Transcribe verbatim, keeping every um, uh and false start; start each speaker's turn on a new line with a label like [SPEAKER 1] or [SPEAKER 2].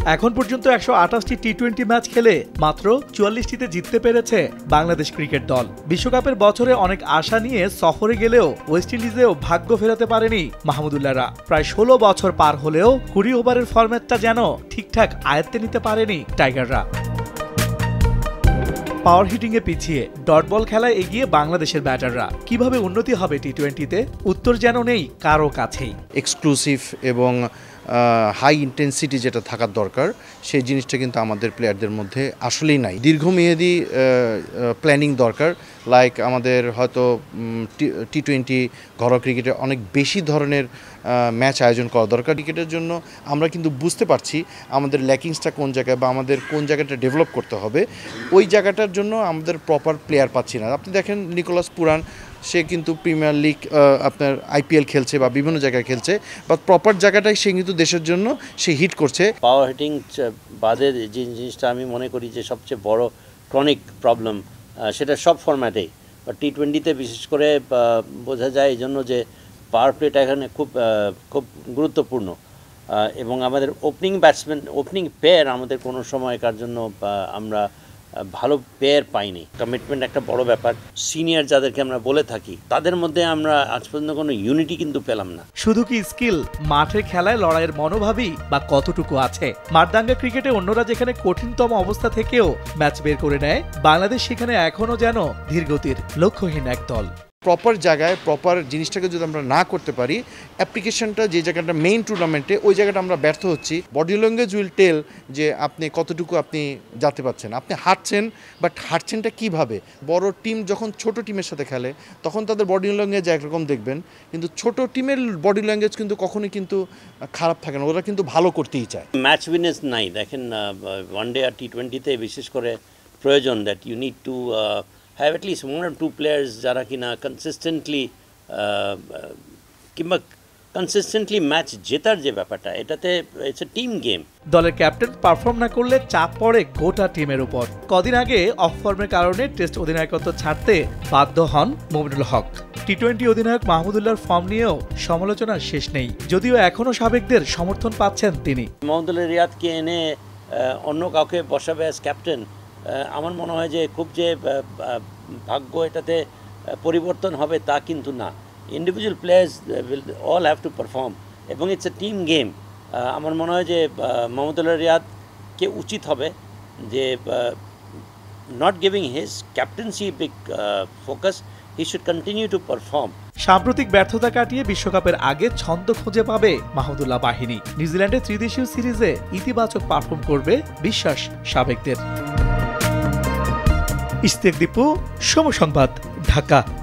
[SPEAKER 1] এখন পর্যন্ত একশো আঠাশটি টি টোয়েন্টি ম্যাচ খেলে মাত্র চুয়াল্লিশটিতে জিততে পেরেছে বাংলাদেশ ক্রিকেট দল। বিশ্বকাপের বছরে অনেক আশা নিয়ে সফরে গেলেও ওয়েস্ট ইন্ডিজেও ভাগ্য ফেরাতে পারেনি মাহমুদুল্লাহরা। প্রায় ষোলো বছর পার হলেও কুড়ি ওভারের ফরম্যাটটা যেন ঠিকঠাক আয়ত্তে নিতে পারেনি টাইগাররা। পাওয়ার হিটিংয়ে পিছিয়ে ডট বল খেলায় এগিয়ে বাংলাদেশের ব্যাটাররা। কিভাবে উন্নতি হবে টি টোয়েন্টিতে? উত্তর যেন নেই কারো কাছেই।
[SPEAKER 2] এক্সক্লুসিভ এবং হাই ইন্টেন্সিটি যেটা থাকার দরকার সেই জিনিসটা কিন্তু আমাদের প্লেয়ারদের মধ্যে আসলেই নাই। দীর্ঘমেয়াদী প্ল্যানিং দরকার, লাইক আমাদের হয়তো টি টোয়েন্টি ঘরোয়া ক্রিকেটে অনেক বেশি ধরনের ম্যাচ আয়োজন করা দরকার। ক্রিকেটের জন্য আমরা কিন্তু বুঝতে পারছি আমাদের ল্যাকিংসটা কোন জায়গায় বা আমাদের কোন জায়গাটা ডেভেলপ করতে হবে। ওই জায়গাটার জন্য আমাদের প্রপার প্লেয়ার পাচ্ছি না। আপনি দেখেন নিকোলাস পুরান, সে কিন্তু প্রিমিয়ার লিগ আপনার আইপিএল খেলছে বা বিভিন্ন জায়গায় খেলছে, বা প্রপার জায়গাটাই সে কিন্তু দেশের জন্য সে হিট করছে।
[SPEAKER 3] পাওয়ার হিটিং বাদের যে জিনিসটা আমি মনে করি যে সবচেয়ে বড় ক্রনিক প্রবলেম, সেটা সব ফরম্যাটেই, বা টি টোয়েন্টিতে বিশেষ করে বোঝা যায় এই জন্য যে পাওয়ার প্লেটা এখানে খুব খুব গুরুত্বপূর্ণ, এবং আমাদের ওপেনিং ব্যাটসম্যান ওপেনিং পেয়ার আমাদের কোনো সময়কার জন্য আমরা ভালো পেয়ার পাইনি। কমিটমেন্ট একটা বড় ব্যাপার। সিনিয়র যাদেরকে আমরা বলে থাকি তাদের মধ্যে আমরা আজ পর্যন্ত কোনো ইউনিটি কিন্তু পেলাম না।
[SPEAKER 1] শুধু কি স্কিল, মাঠে খেলায় লড়াইয়ের মনোভাবই বা কতটুকু আছে? মারদাঙ্গা ক্রিকেটে অন্যরা যেখানে কঠিনতম অবস্থা থেকেও ম্যাচ বের করে নেয়, বাংলাদেশ সেখানে এখনো যেন ধীরগতির লক্ষ্যহীন এক দল।
[SPEAKER 2] প্রপার জায়গায় প্রপার জিনিসটাকে যদি আমরা না করতে পারি, অ্যাপ্লিকেশনটা যে জায়গাটা মেইন টুর্নামেন্টে ওই জায়গাটা আমরা ব্যর্থ হচ্ছি। বডি ল্যাঙ্গুয়েজ উইল টেল যে আপনি কতটুকু আপনি যেতে পারছেন, আপনি হারছেন, বাট হারছেনটা কীভাবে। বড় টিম যখন ছোট টিমের সাথে খেলে তখন তাদের বডি ল্যাঙ্গুয়েজ একরকম দেখবেন, কিন্তু ছোট টিমের বডি ল্যাঙ্গুয়েজ কিন্তু কখনোই কিন্তু খারাপ থাকে না, ওরা কিন্তু ভালো করতেই চায়।
[SPEAKER 3] ম্যাচ উইনেস নাই, দেখেন ওয়ান ডে আর টি টোয়েন্টিতে বিশেষ করে প্রয়োজন that you need to have at least one or two players যারা কিনা কনসিস্টেন্টলি কিংবা কনসিস্টেন্টলি ম্যাচ জেতার যে ব্যাপারটা, এটাতে ইটস এ টিম গেম।
[SPEAKER 1] দলের ক্যাপ্টেন পারফর্ম না করলে চাপ পড়ে গোটা টিমের উপর। কদিন আগে অফ ফর্মের কারণে টেস্ট অধিনায়কত্ব ছাড়তে বাধ্য হন মুমিনুল হক। টি টোয়েন্টি অধিনায়ক মাহমুদুল্লাহর ফর্ম নিয়েও সমালোচনার শেষ নেই, যদিও এখনো সাবেকদের সমর্থন পাচ্ছেন তিনি।
[SPEAKER 3] মাহমুদুল্লাহ রিয়াদকে এনে অন্য কাউকে বসাবে অ্যাজ ক্যাপ্টেন, আমার মনে হয় যে খুব যে ভাগ্য এটাতে পরিবর্তন হবে তা কিন্তু না। Individual players will all have to perform, এবং ইটস এ টিম গেম। আমার মনে হয় যে মাহমুদুল্লাহ রিয়াদকে উচিত হবে যে not giving his captaincy big focus, he should continue to perform.
[SPEAKER 1] সাম্প্রতিক ব্যর্থতা কাটিয়ে বিশ্বকাপের আগে ছন্দ খুঁজে পাবে মাহমুদুল্লাহ বাহিনী। নিউজিল্যান্ডে ত্রিদেশীয় সিরিজে ইতিবাচক পারফর্ম করবে বিশ্বাস সাবেকদের। ইস্তেক দীপু, সময় সংবাদ, ঢাকা।